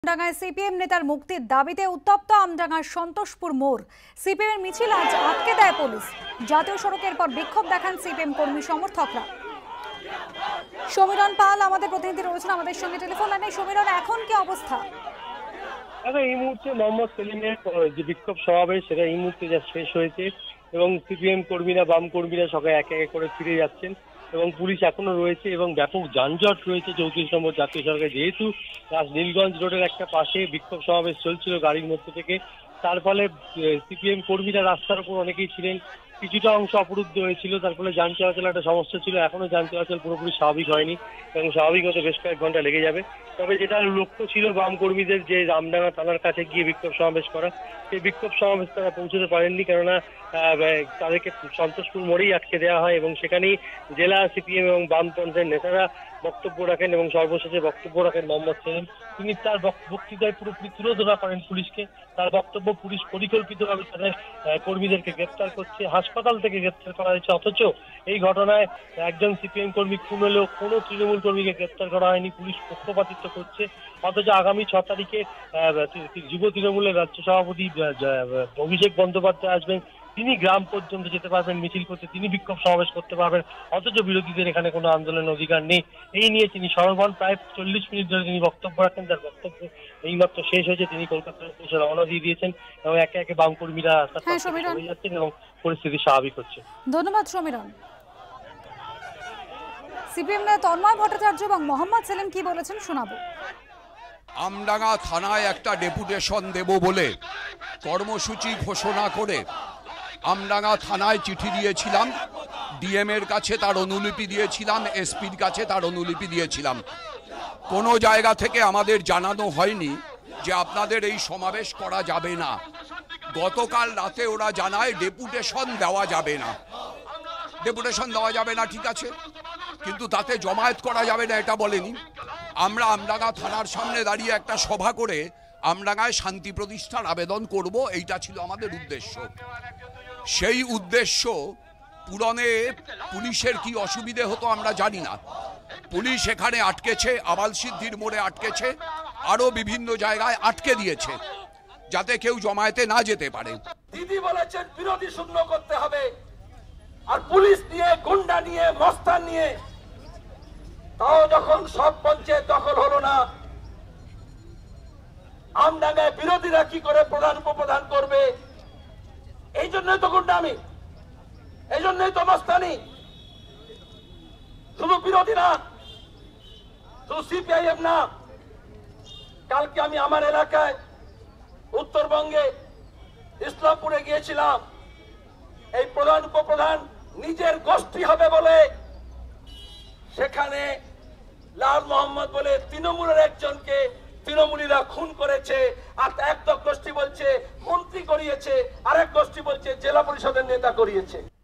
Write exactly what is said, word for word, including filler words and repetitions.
আমডাঙ্গায় CPM নেতার মুক্তির দাবিতে উত্তপ্ত আমডাঙ্গার সন্তোষপুর মোড়। সিপিএম এর মিছিল আজ আটকে দেয় পুলিশ। জাতীয় সড়কের পর বিক্ষোভ দেখান সিপিএম কর্মী সমর্থকরা। সমীরণ পাল আমাদের প্রতিনিধি রয়েছেন আমাদের সঙ্গে টেলিফোন লাইনে। সমীরণ, এখন কি অবস্থা? এই মুহূর্তে মোহাম্মদ সেলিমের যে বিক্ষোভ সমাবেশ সেটা এই মুহূর্তে যা শেষ হয়েছে এবং সিপিএম কর্মীরা বাম কর্মীরা সবাই একে একে করে ফিরে যাচ্ছেন এবং পুলিশ এখনো রয়েছে এবং ব্যাপক যানজট রয়েছে চৌত্রিশ নম্বর জাতীয় সড়কে। যেহেতু নীলগঞ্জ রোডের একটা পাশে বিক্ষোভ সমাবেশ চলছিল গাড়ির মধ্যে থেকে, তার ফলে সিপিএম কর্মীরা রাস্তার উপর অনেকেই ছিলেন, কিছুটা অংশ অবরুদ্ধ হয়েছিল, তার ফলে যান চলাচল একটা সমস্যা ছিল। এখনো যান চলাচল পুরোপুরি স্বাভাবিক হয়নি এবং স্বাভাবিক হতে বেশ কয়েক ঘন্টা লেগে যাবে। তবে যেটা লক্ষ্য ছিল বাম কর্মীদের যে আমডাঙ্গা থানার কাছে গিয়ে বিক্ষোভ সমাবেশ করা, সেই বিক্ষোভ সমাবেশ তারা পৌঁছতে পারেননি, কেননা তাদেরকে সন্তোষপুর মোড়েই আটকে দেওয়া হয় এবং সেখানেই জেলা সিপিএম এবং বামপন্থের নেতারা বক্তব্য রাখেন এবং সর্বশেষে বক্তব্য রাখেন মোহাম্মদ সেলিম। তিনি তার বক্তৃতায় পুরোপুরি তুলে ধরা করেন পুলিশকে। তার বক্তব্য, পুলিশ পরিকল্পিতভাবে তাদের কর্মীদেরকে গ্রেপ্তার করছে, হাসপাতাল থেকে গ্রেপ্তার করা হয়েছে, অথচ এই ঘটনায় একজন সিপিএম কর্মী খুন হলেও কোনো তৃণমূল কর্মীকে গ্রেপ্তার করা হয়নি। পুলিশ পক্ষপাতিত্ব করছে, অথচ আগামী ছ তারিখে যুব তৃণমূলের রাজ্য সভাপতি অভিষেক বন্দ্যোপাধ্যায় আসবেন, তিনি গ্রাম পর্যন্ত যেতে পারবেন মিছিল করতে, তিনি বিক্ষোভ সমাবেশ করতে পারবেন, অথচ বিরোধীদের এখানে কোনো আন্দোলনের অধিকার নেই। এই নিয়ে তিনি সরবরাহ প্রায় চল্লিশ মিনিট ধরে তিনি বক্তব্য রাখেন। তার বক্তব্য এইমাত্র শেষ হয়েছে, তিনি কলকাতার উদ্দেশ্যে রওনা দিয়ে দিয়েছেন এবং একে একে বাম কর্মীরা চলে যাচ্ছেন এবং পরিস্থিতি স্বাভাবিক হচ্ছে। ধন্যবাদ সমীরণ। সিপিএম নেতা তন্ময় ভট্টাচার্য এবং মোহাম্মদ সেলিম কি বলেছেন শোনাবো। আমডাঙ্গা থানায় একটা ডেপুটেশন দেব বলে কর্মসূচি ঘোষণা করে আমডাঙ্গা থানায় চিঠি দিয়েছিলাম, ডিএম এর কাছে তার অনুলিপি দিয়েছিলাম, এসপির কাছে তার অনুলিপি দিয়েছিলাম। কোনো জায়গা থেকে আমাদের জানানো হয়নি যে আপনাদের এই সমাবেশ করা যাবে না। গতকাল রাতে ওরা জানায় ডেপুটেশন দেওয়া যাবে না। ডেপুটেশন দেওয়া যাবে না, ঠিক আছে, কিন্তু তাতে জমায়েত করা যাবে না এটা বলেনি। আমরা আমডাঙ্গা থানার সামনে দাঁড়িয়ে একটা সভা করে আমডাঙ্গায় শান্তি প্রতিষ্ঠার আবেদন করব, এইটা ছিল আমাদের উদ্দেশ্য। সেই উদ্দেশ্য পূরণে পুলিশের কি অসুবিধে হতো আমরা জানি না। পুলিশ এখানে আটকেছে, আবালসিদ্ধির মোড়ে আটকেছে, আরো বিভিন্ন জায়গায় আটকে দিয়েছে যাতে কেউ জমায়েতে না যেতে পারে। দিদি বলেছেন বিরোধী শূন্য করতে হবে, আর পুলিশ নিয়ে গুন্ডা নিয়ে মস্তান নিয়ে তাও যখন সব পঞ্চায়েত দখল হলো না, আমডাঙ্গায় বিরোধীরা কি করে প্রধান উপপ্রধান করবে? এই জন্যই তো গুন্ডামি, এই জন্যই তো মস্তানি। শুধু বিরোধী না, শুধু সিপিআইএম না। কালকে আমি আমার এলাকায় উত্তরবঙ্গে ইসলামপুরে গিয়েছিলাম। এই প্রধান উপপ্রধান নিজের গোষ্ঠী হবে বলে সেখানে লাল মোহাম্মদ বলে তৃণমূলের একজনকে তৃণমূলীরা খুন করেছে, আর এক গোষ্ঠী বলছে মন্ত্রী করিয়েছে, আরেক গোষ্ঠী বলছে জেলা পরিষদের নেতা করিয়েছে।